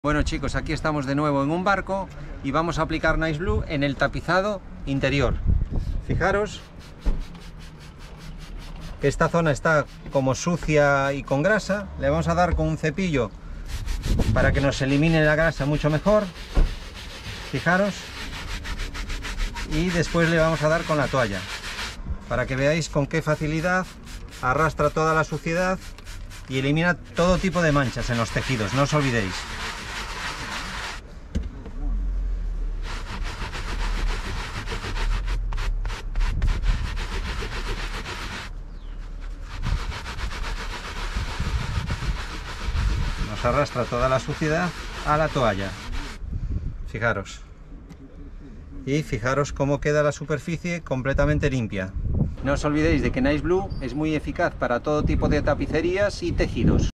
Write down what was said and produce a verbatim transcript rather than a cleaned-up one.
Bueno chicos, aquí estamos de nuevo en un barco y vamos a aplicar Nice Blue en el tapizado interior. Fijaros que esta zona está como sucia y con grasa. Le vamos a dar con un cepillo para que nos elimine la grasa mucho mejor. Fijaros. Y después le vamos a dar con la toalla para que veáis con qué facilidad arrastra toda la suciedad y elimina todo tipo de manchas en los tejidos, no os olvidéis. Nos arrastra toda la suciedad a la toalla. Fijaros. Y fijaros cómo queda la superficie completamente limpia. No os olvidéis de que Nice Blue es muy eficaz para todo tipo de tapicerías y tejidos.